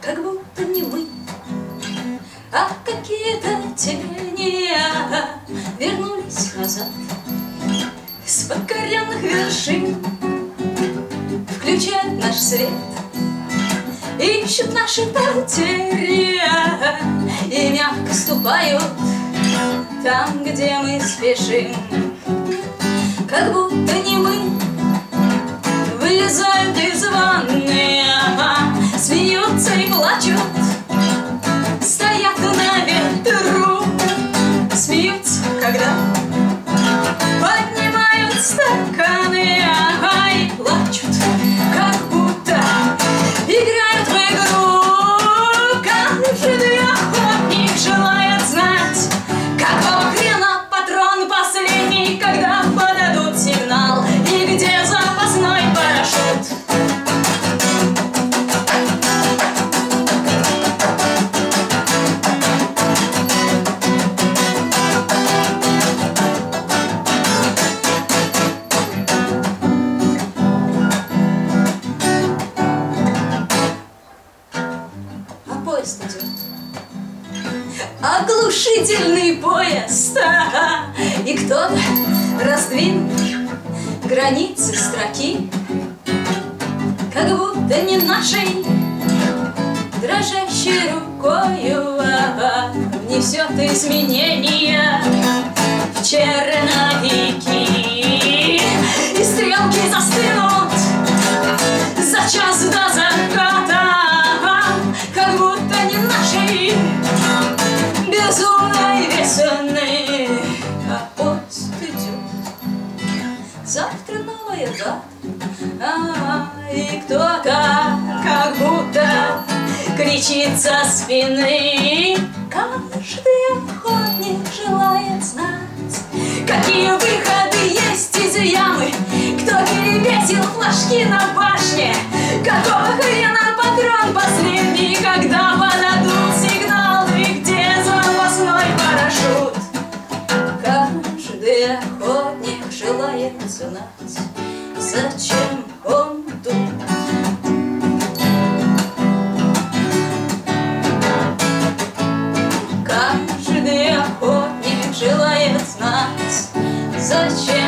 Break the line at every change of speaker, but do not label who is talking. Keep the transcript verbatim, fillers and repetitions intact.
как будто не мы, а какие-то тени вернулись назад с покоренных вершин, включают наш свет, ищут наши потери и мягко ступают там, где мы спешим. Как будто не мы вылезают из ванны, смеются и плачут, стоят на ветру, смеются, когда поднимают стаканы, и плачут, как будто играют в игру. Каждый охотник желает знать, какого хрена патрон последний, когда подадут сигнал, и где запасной парашют. Поезд идет, оглушительный поезд, и кто-то раздвинул границы строки, как будто не нашей дрожащей рукою внесет изменения в черновики, и стрелки застынут за час до заката, как будто не нашей безумной весны. А поезд идет, завтра новая дата, а, и кто-то как будто кричит со спины. Каждый охотник желает знать, какие выходы есть из ямы, кто перевесил флажки на башне, какого хрена патрон последний, когда подадут сигнал, и где запасной парашют. Каждый охотник желает знать, зачем он тут. Каждый охотник желает знать, зачем